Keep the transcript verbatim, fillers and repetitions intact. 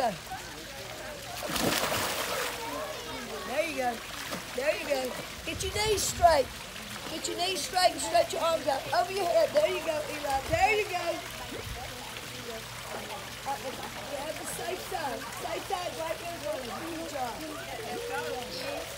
go. There you go. There you go. Get your knees straight. Get your knees straight and stretch your arms out over your head. There you go, Eli. There you go. Yeah, the safe side. Safe side right there. Good job.